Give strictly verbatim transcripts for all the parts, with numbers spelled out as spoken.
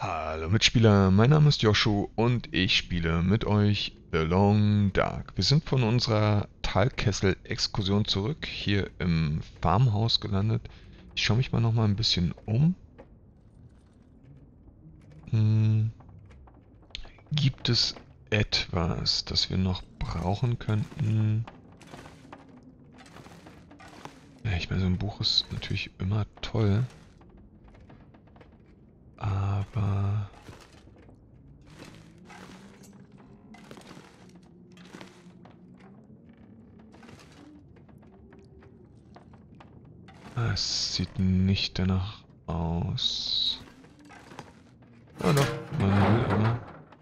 Hallo Mitspieler, mein Name ist Joshu und ich spiele mit euch The Long Dark. Wir sind von unserer Talkessel-Exkursion zurück, hier im Farmhaus gelandet. Ich schaue mich mal noch mal ein bisschen um. Hm, gibt es etwas, das wir noch brauchen könnten? Ja, ich meine, so ein Buch ist natürlich immer toll, aber... Es sieht nicht danach aus. Ah doch, manuell, aber...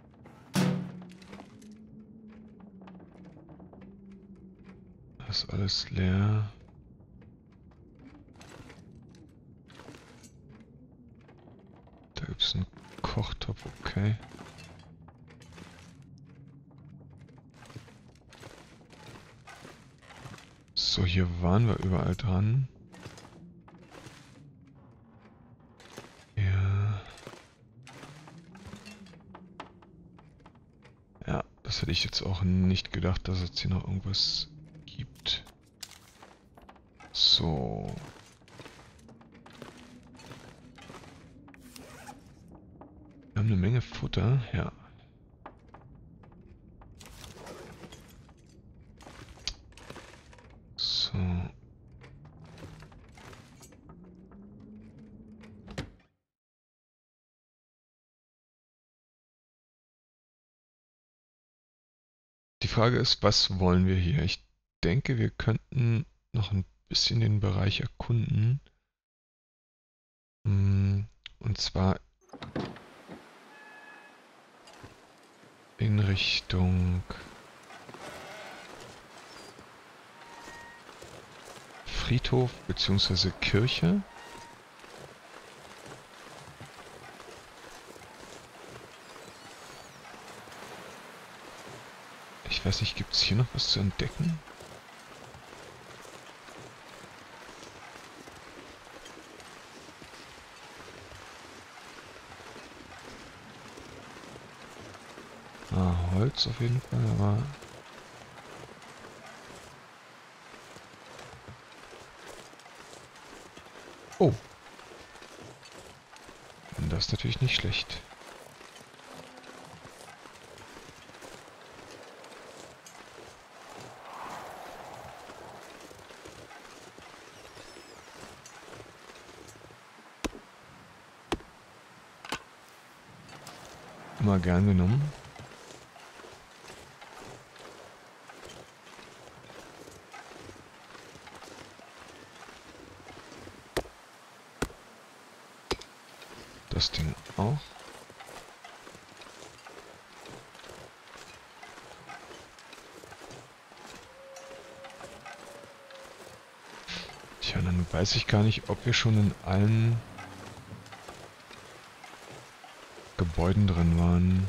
Das ist alles leer. Da gibt es einen Kochtopf, okay. So, hier waren wir überall dran. Ja. Ja, das hätte ich jetzt auch nicht gedacht, dass es hier noch irgendwas gibt. So. Wir haben eine Menge Futter, ja. So. Die Frage ist, was wollen wir hier? Ich denke, wir könnten noch ein bisschen den Bereich erkunden. Hm, Und zwar in Richtung Friedhof bzw. Kirche. Ich weiß nicht, gibt es hier noch was zu entdecken? Ah, Holz auf jeden Fall, aber... Oh! Das ist natürlich nicht schlecht. Immer gern genommen. Das Ding auch. Tja, dann weiß ich gar nicht, ob wir schon in allen Gebäuden drin waren.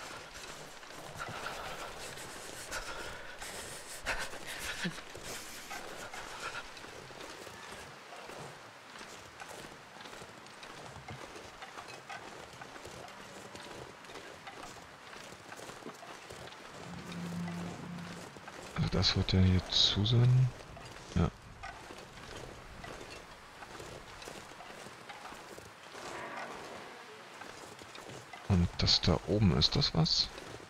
Also das wird ja hier zu sein. Ja. Und das da oben, ist das was?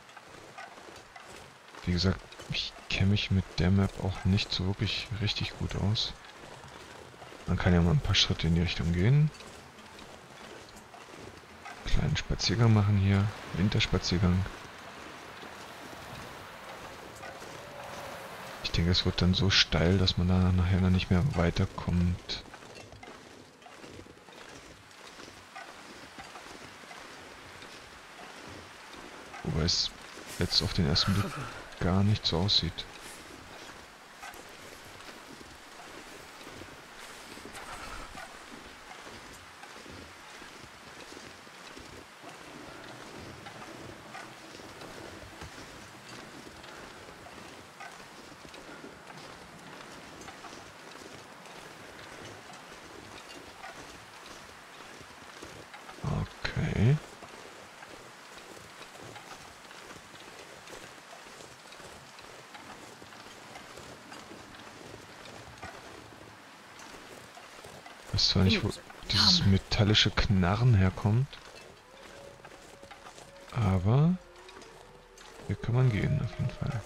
Wie gesagt, ich kenne mich mit der Map auch nicht so wirklich richtig gut aus. Man kann ja mal ein paar Schritte in die Richtung gehen. Kleinen Spaziergang machen hier. Winterspaziergang. Ich denke, es wird dann so steil, dass man da nachher dann nicht mehr weiterkommt. Wobei es jetzt auf den ersten Blick gar nicht so aussieht. Okay. zwar nicht, wo dieses metallische Knarren herkommt. Aber hier kann man gehen, auf jeden Fall.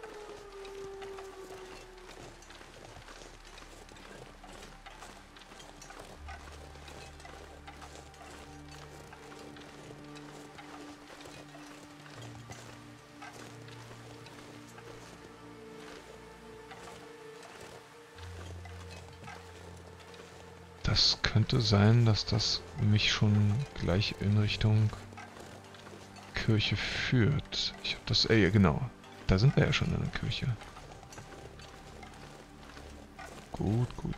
Das könnte sein, dass das mich schon gleich in Richtung Kirche führt. Ich habe das... Ey, genau. Da sind wir ja schon in der Kirche. Gut, gut.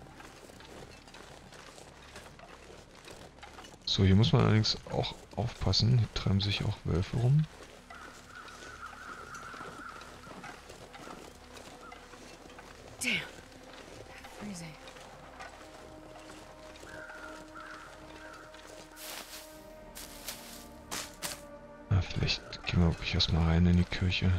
So, hier muss man allerdings auch aufpassen. Hier treiben sich auch Wölfe rum. Damn. Freezing. Na, vielleicht gehen wir wirklich erstmal rein in die Kirche.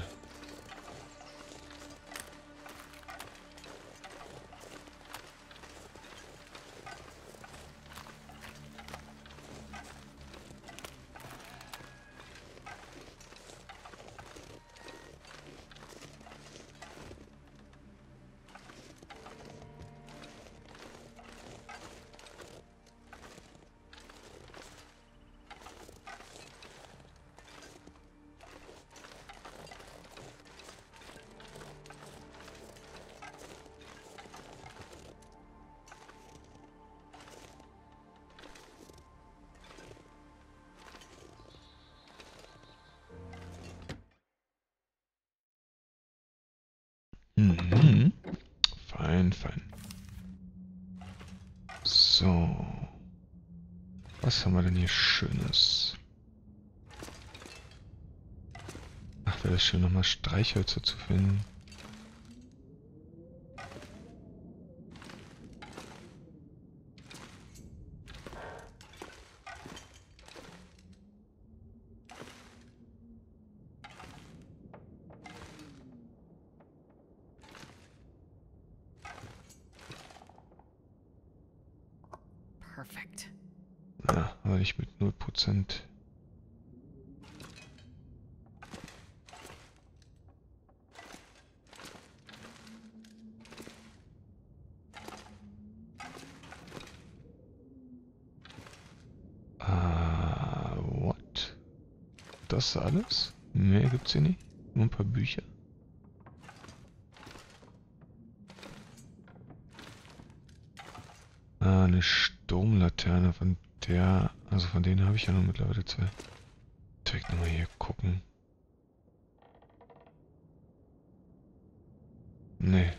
Mhm. Fein, fein. So. Was haben wir denn hier Schönes? Ach, wäre das schön, nochmal Streichhölzer zu finden. Perfect. Ja, aber nicht mit null Prozent. Ah, what? Das alles? Mehr gibt's hier nicht? Nur ein paar Bücher? Ah, eine Sturmlaterne, von der... Also von denen habe ich ja noch mittlerweile zwei. Direkt nochmal hier gucken. Nee.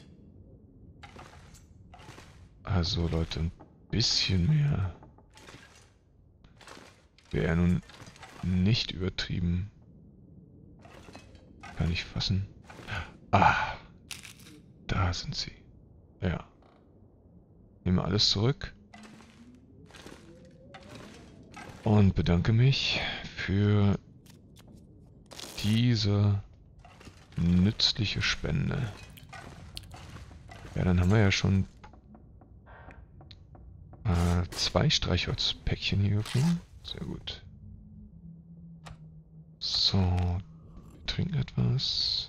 Also Leute, ein bisschen mehr wäre nun nicht übertrieben. Kann ich fassen. Ah, da sind sie. Ja. Nehme alles zurück. Und bedanke mich für diese nützliche Spende. Ja, dann haben wir ja schon äh, zwei Streichholzpäckchen hier gefunden. Sehr gut. So, wir trinken etwas.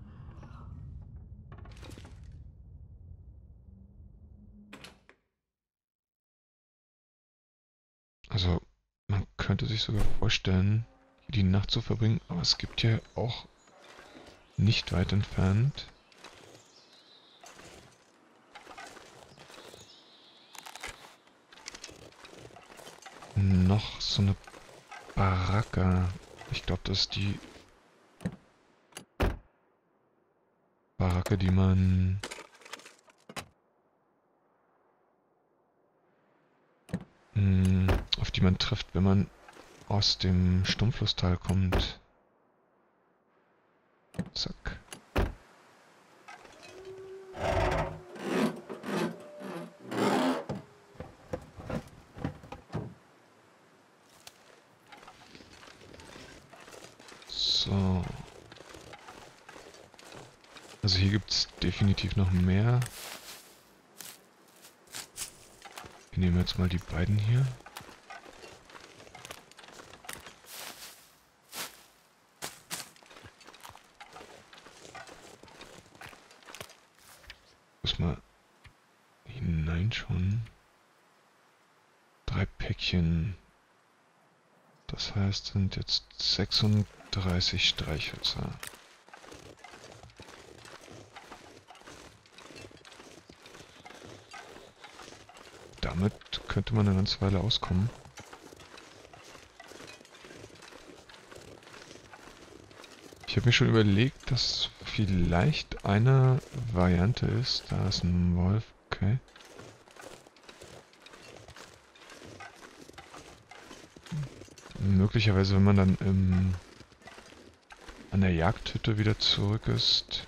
Also, man könnte sich sogar vorstellen, hier die Nacht zu verbringen, aber es gibt ja auch nicht weit entfernt noch so eine Baracke. Ich glaube, das ist die Baracke, die man mh, auf die man trifft, wenn man aus dem Sturmflusstal kommt. Zack. So. Also hier gibt es definitiv noch mehr nehmen jetzt mal die beiden hier. Muss mal hineinschauen. Drei Päckchen. Das heißt, sind jetzt sechsunddreißig Streichhölzer. Damit könnte man eine ganze Weile auskommen. Ich habe mir schon überlegt, dass vielleicht eine Variante ist. Da ist ein Wolf, okay. Möglicherweise, wenn man dann im, an der Jagdhütte wieder zurück ist,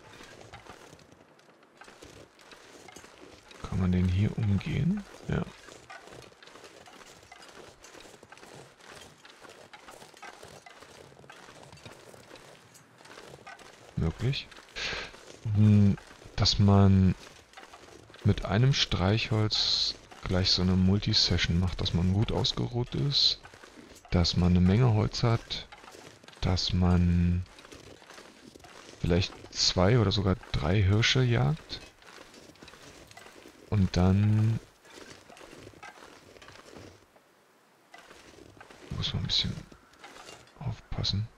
kann man den hier umgehen. Ja. Möglich. Dass man mit einem Streichholz gleich so eine Multisession macht, dass man gut ausgeruht ist, dass man eine Menge Holz hat, dass man vielleicht zwei oder sogar drei Hirsche jagt und dann muss man ein bisschen aufpassen.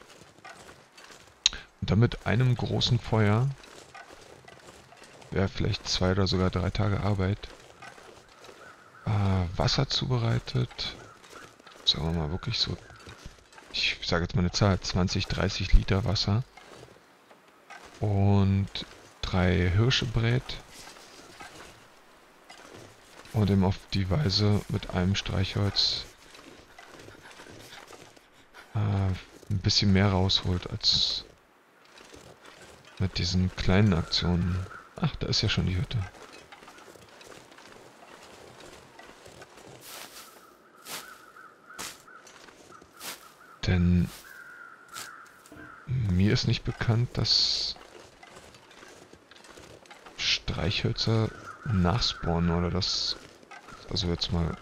Und dann mit einem großen Feuer, wäre vielleicht zwei oder sogar drei Tage Arbeit, äh, Wasser zubereitet. Sagen wir mal wirklich so, ich sage jetzt mal eine Zahl, zwanzig, dreißig Liter Wasser und drei Hirsche brät und eben auf die Weise mit einem Streichholz äh, ein bisschen mehr rausholt als mit diesen kleinen Aktionen. Ach, da ist ja schon die Hütte. Denn mir ist nicht bekannt, dass Streichhölzer nachspawnen oder das, also jetzt mal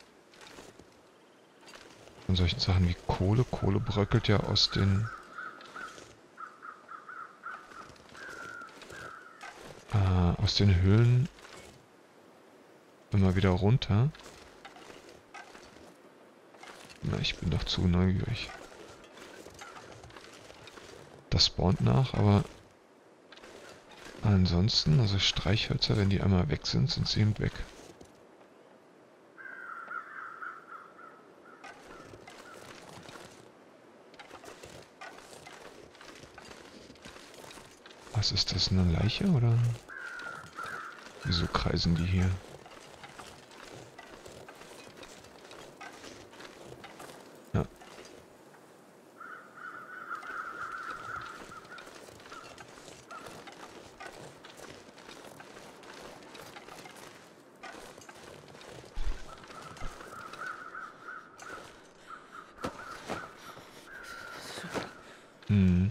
von solchen Sachen wie Kohle. Kohle bröckelt ja aus den äh, aus den Höhlen immer wieder runter. Na, ich bin doch zu neugierig. Das spawnt nach, aber ansonsten, also Streichhölzer, wenn die einmal weg sind, sind sie eben weg. Was ist das, eine Leiche oder? Wieso kreisen die hier? Ja. Hm.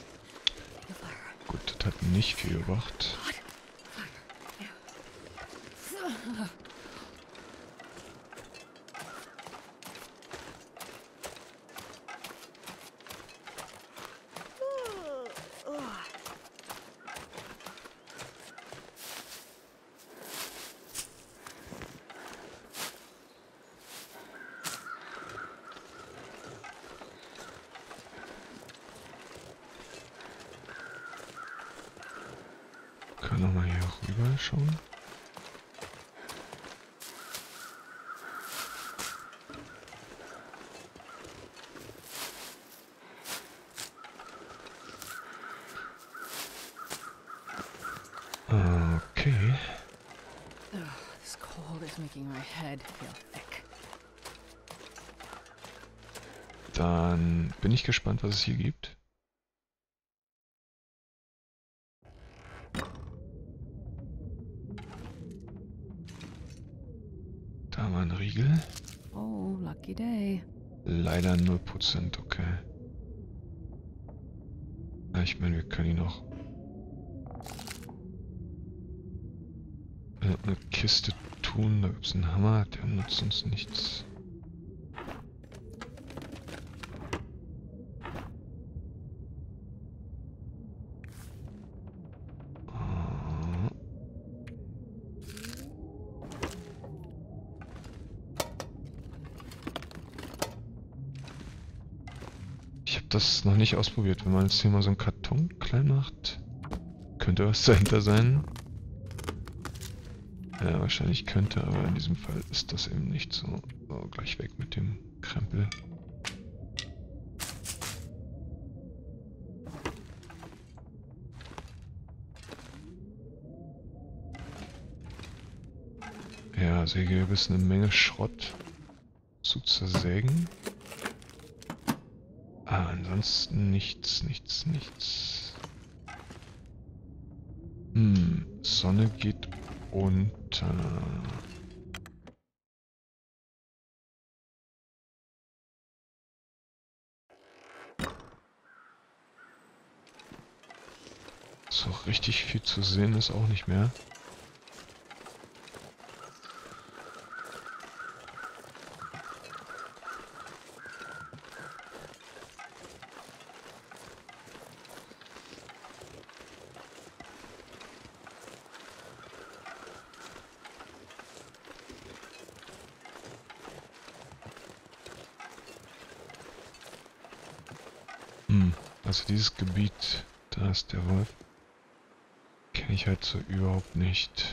Gut, das hat nicht viel gebracht. Können wir nochmal hier rüber schauen. Okay. Ugh, this cold is making my head feel thick. Dann bin ich gespannt, was es hier gibt. Da haben wir einen Riegel. Oh, lucky day. Leider null Prozent, okay. Ja, ich meine, wir können ihn noch in eine Kiste tun. Da gibt es einen Hammer, der nutzt uns nichts. Ich habe das noch nicht ausprobiert. Wenn man jetzt hier mal so einen Karton klein macht, könnte was dahinter sein. Ja, wahrscheinlich könnte, aber in diesem Fall ist das eben nicht so. So, gleich weg mit dem Krempel. Ja, Sägewerk ist eine Menge Schrott zu zersägen. Ah, ansonsten nichts, nichts, nichts. Hm, Sonne geht unter. So richtig viel zu sehen ist auch nicht mehr. Hm, also dieses Gebiet, da ist der Wolf, kenne ich halt so überhaupt nicht.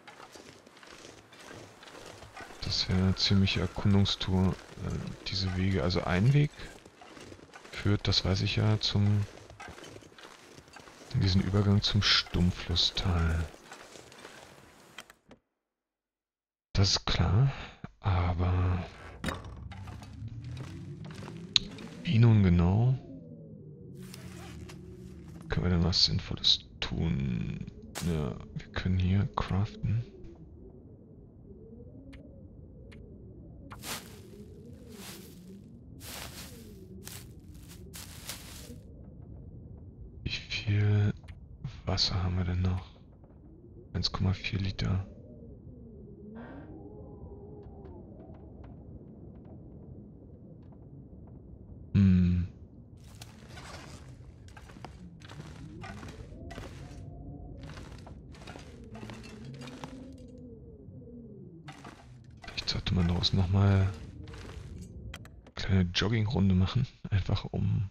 Das wäre eine ziemliche Erkundungstour, äh, diese Wege. Also ein Weg führt, das weiß ich ja, zum diesen Übergang zum Stummflusstal. Das ist klar, aber wie nun genau? Können wir denn was Sinnvolles tun? Ja, wir können hier craften. Wie viel Wasser haben wir denn noch? eins Komma vier Liter. Hm. Vielleicht sollte man daraus nochmal eine kleine Joggingrunde machen. Einfach um ein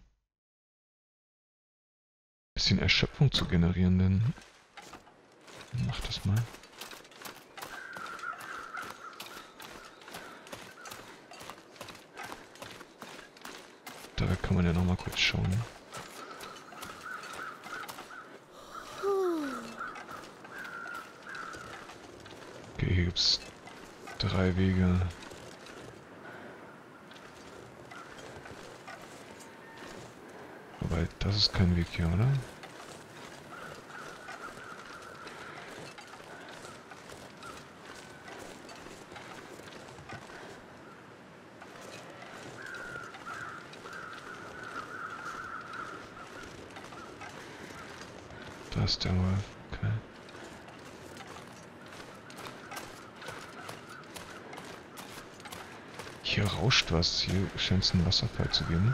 bisschen Erschöpfung zu generieren, denn mach das mal. Da kann man ja nochmal kurz schauen. Okay, hier gibt es drei Wege. Wobei, das ist kein Weg hier, oder? Da ist der Wolf, okay. Hier rauscht was, hier scheint es einen Wasserfall zu geben.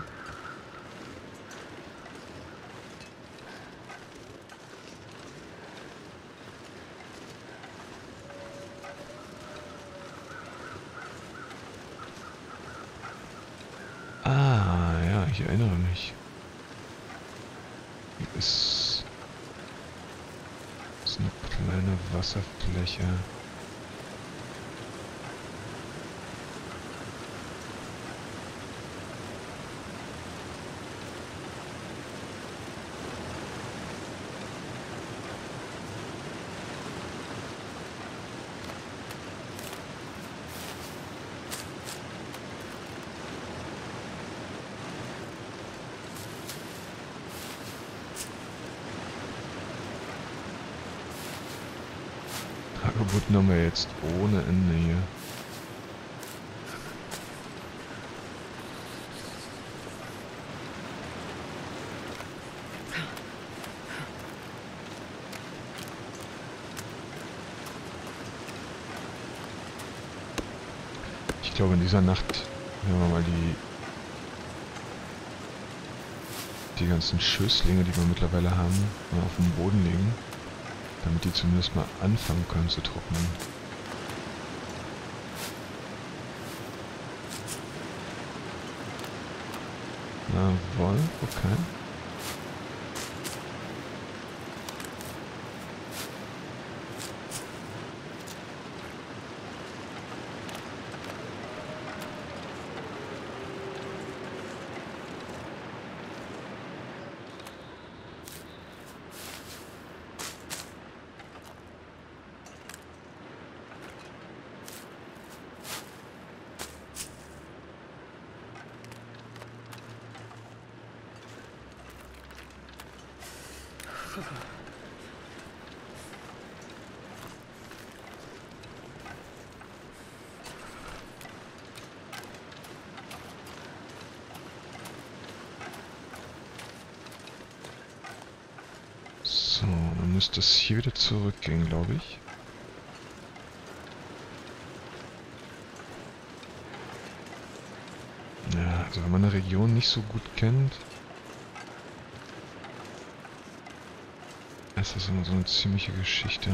Ah, ja, ich erinnere mich. Hier ist, ist eine kleine Wasserfläche. Hagebutten haben wir jetzt ohne Ende hier. glaube, in dieser Nacht werden wir mal die die ganzen Schößlinge, die wir mittlerweile haben, mal auf den Boden legen, damit die zumindest mal anfangen können zu trocknen. Jawohl, okay. So, dann müsste es hier wieder zurückgehen, glaube ich. Ja, also wenn man eine Region nicht so gut kennt, ist das immer so eine ziemliche Geschichte.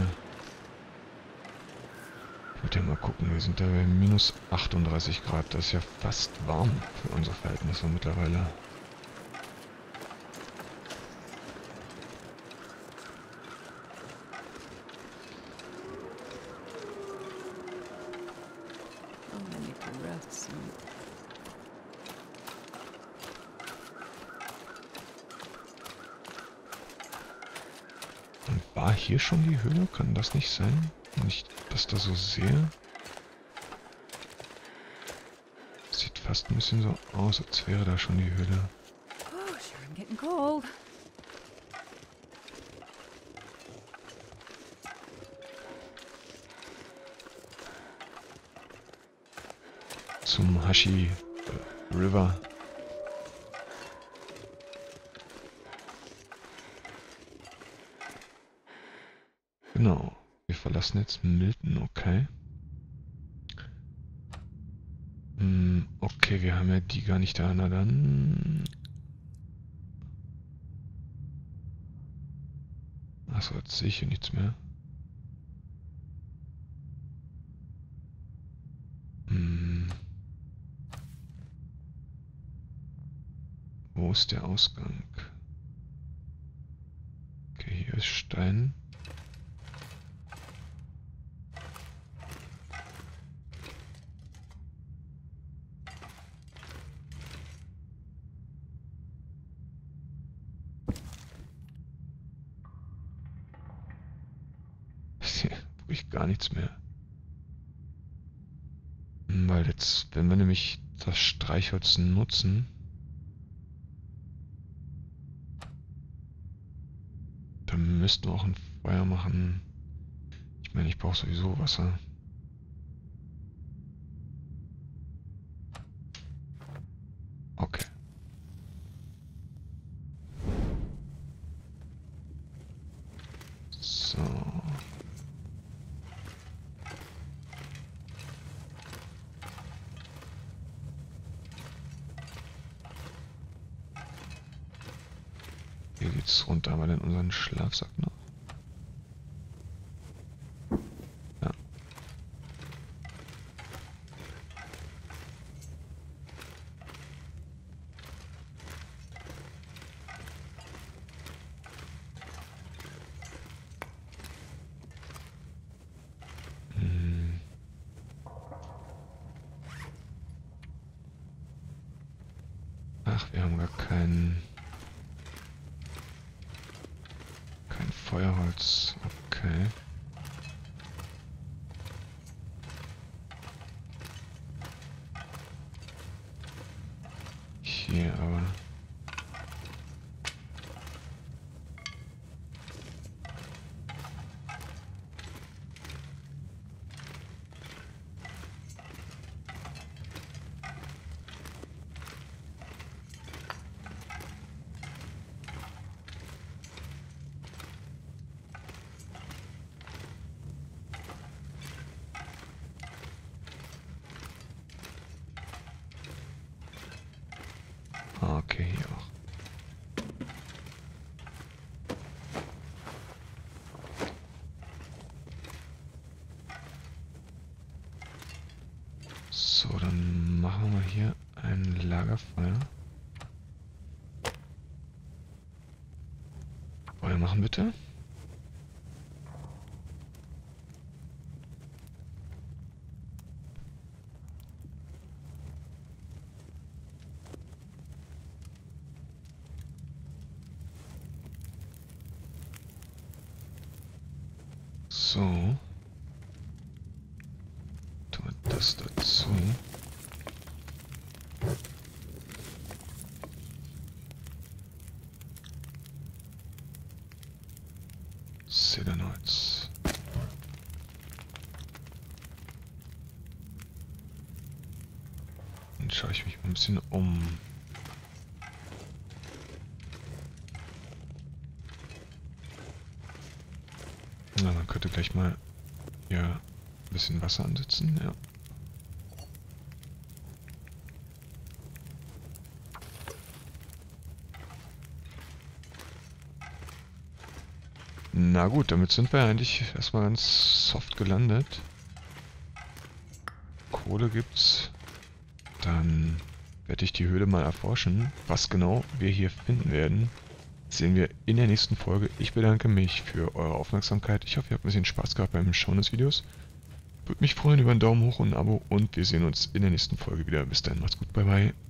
Ich würde ja mal gucken, wir sind da bei minus achtunddreißig Grad. Das ist ja fast warm für unsere Verhältnisse mittlerweile. Oh, I need to rest soon. Und war hier schon die Höhle? Kann das nicht sein? Wenn ich das da so sehe. Sieht fast ein bisschen so aus, als wäre da schon die Höhle. Oh, sure, I'm getting cold. Zum Hashi äh, River. Genau. Wir verlassen jetzt Milton, okay. Hm, okay, wir haben ja die gar nicht da. Na dann. Achso, jetzt sehe ich hier nichts mehr. Hm. Wo ist der Ausgang? Okay, hier ist Stein. Hier brauche ich gar nichts mehr. Hm, weil jetzt, wenn wir nämlich das Streichholz nutzen, dann müssten wir auch ein Feuer machen. Ich meine, ich brauche sowieso Wasser. Okay. So. Hier geht's runter, aber dann unseren Schlafsack noch. Ja. Hm. Ach, wir haben gar keinen... kein Feuerholz. Okay. Hier aber... Okay, hier auch. So, dann machen wir hier ein Lagerfeuer. Feuer machen bitte. So. Tun wir das dazu. Zedernholz. Dann schaue ich mich mal ein bisschen um. Na, man könnte gleich mal hier ein bisschen Wasser ansetzen, ja. Na gut, damit sind wir eigentlich erstmal ganz soft gelandet. Kohle gibt's. Dann werde ich die Höhle mal erforschen. Was genau wir hier finden werden, sehen wir in der nächsten Folge. Ich bedanke mich für eure Aufmerksamkeit. Ich hoffe, ihr habt ein bisschen Spaß gehabt beim Schauen des Videos. Würde mich freuen über einen Daumen hoch und ein Abo und wir sehen uns in der nächsten Folge wieder. Bis dann, macht's gut, bye bye.